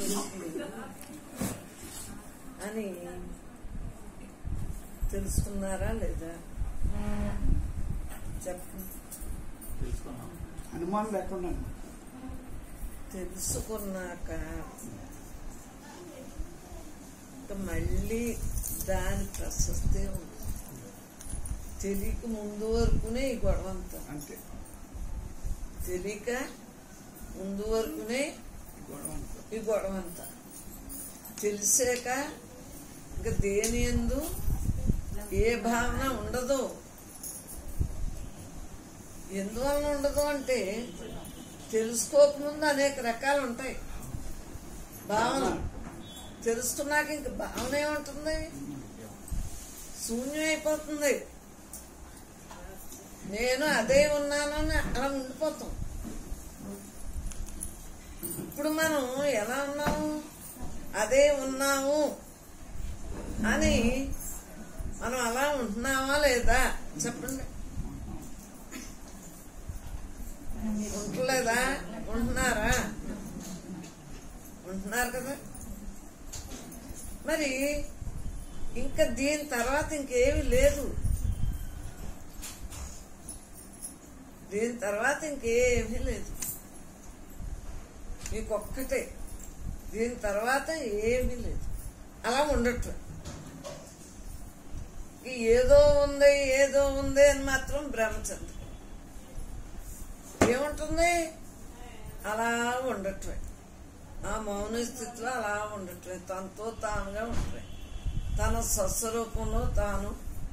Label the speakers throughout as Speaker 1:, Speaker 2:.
Speaker 1: అని తెలుసుకున్నారా లేదా చెప్పండి.
Speaker 2: అనుమానం లేకుండా
Speaker 1: తెలుసుకున్నాక మళ్ళీ దాని ప్రశస్తి ఉంది. తెలియక ముందు వరకునే ఈ గొడవ అంతా.
Speaker 2: అంతే,
Speaker 1: తెలియక ముందు వరకునే ఈ గొడవ అంతా. తెలిసాక ఇంకా దేని యందు ఏ భావన ఉండదు. ఎందువలన ఉండదు అంటే తెలుసుకోకముందు అనేక రకాలు ఉంటాయి భావన. తెలుసుకున్నాక ఇంక భావన ఏముంటుంది? శూన్యం అయిపోతుంది. నేను అదే ఉన్నాను అని అలా ఉండిపోతాం. ఇప్పుడు మనం ఎలా ఉన్నాము? అదే ఉన్నాము అని మనం అలా ఉంటున్నావా లేదా చెప్పండి. ఉంటలేదా? ఉంటున్నారా? ఉంటున్నారు కదా. మరి ఇంకా దీని తర్వాత ఇంకేమీ లేదు. దీని తర్వాత ఇంకేమీ లేదు. మీకొక్కటే. దీని తర్వాత ఏమీ లేదు. అలా ఉండట్లే. ఏదో ఉంది ఏదో ఉంది అని మాత్రం భ్రమచంద్ర ఏముంటుంది? అలా ఉండట్లే. ఆ మౌన స్థితిలో అలా ఉండట్లే. తనతో తానుగా ఉండట్లే. తన స్వస్వరూపంలో తాను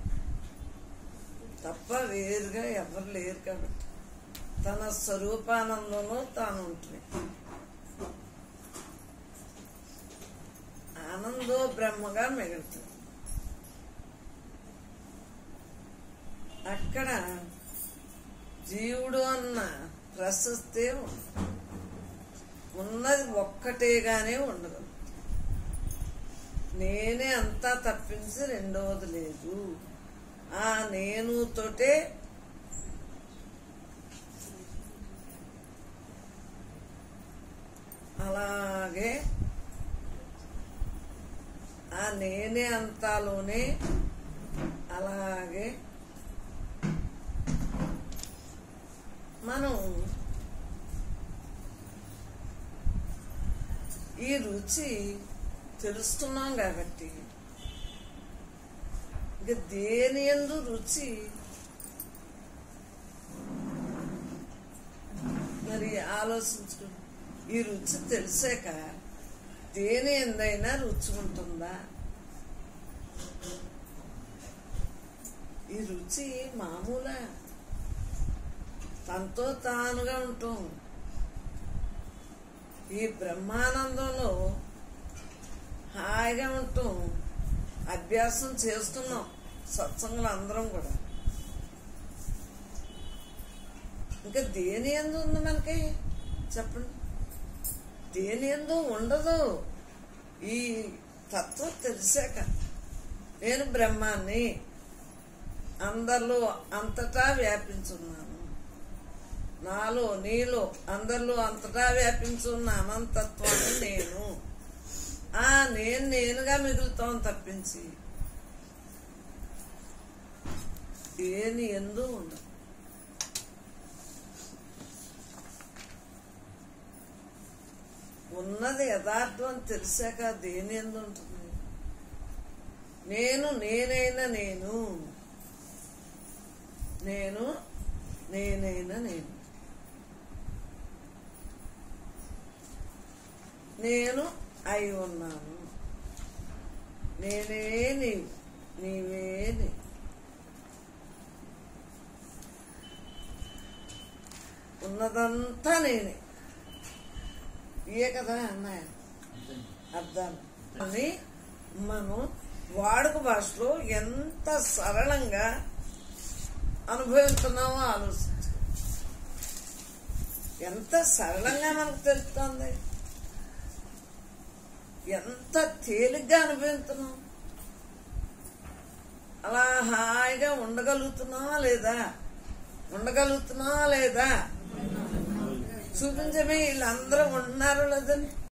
Speaker 1: తప్ప వేరుగా ఎవరు లేరు కాబట్టి తన స్వరూపానందంలో తాను ఉంటుంది. ఆనందో బ్రహ్మగా మిగులుతుంది. అక్కడ జీవుడు అన్న ప్రశస్తే ఉన్నది ఒక్కటేగానే ఉండదు. నేనే అంతా తప్పించి రెండవది లేదు. ఆ నేను తోటే అలాగే ఆ నేనే అంతాలోనే అలాగే మనం ఈ రుచి తెలుస్తున్నాం కాబట్టి ఇక దేని యందు రుచి మరి ఆలోచించుకో. ఈ రుచి తెలిసాక దేని ఎందైనా రుచి ఉంటుందా? ఈ రుచి మామూలా? తనతో తానుగా ఉంటాం. ఈ బ్రహ్మానందంలో హాయిగా ఉంటాం. అభ్యాసం చేస్తున్నాం సత్సంగులు అందరం కూడా. ఇంకా దేని యందు ఉంది మనకి చెప్పండి? దేని యందు ఉండదు. ఈ తత్వం తెలిసాక నేను బ్రహ్మాన్ని అందరిలో అంతటా వ్యాపించున్నాను. నాలో నీలో అందరిలో అంతటా వ్యాపించున్న అనంతత్వాన్ని నేను. ఆ నేను నేనుగా మిగులుతాం తప్పించి దేని యందు ఉండదు. ఉన్నది యథార్థం అని తెలిసాక దేని యందు ఉంటుంది? నేను నేనైనా నేను, నేను నేనైనా నేను, నేను అయి ఉన్నాను. నేనే నీవు, నీవే నీవు. ఉన్నదంతా నేనే. ఇయే కదా అన్నాయ అర్థాలు అని మనం వాడుక భాషలో ఎంత సరళంగా అనుభవిస్తున్నామో ఆలోచించు. ఎంత సరళంగా మనకు తెలుస్తుంది, ఎంత తేలిగ్గా అనుభవిస్తున్నాం. అలా హాయిగా ఉండగలుగుతున్నావా లేదా? ఉండగలుగుతున్నావా లేదా? చూపించమే. వీళ్ళందరూ ఉంటున్నారో లేదని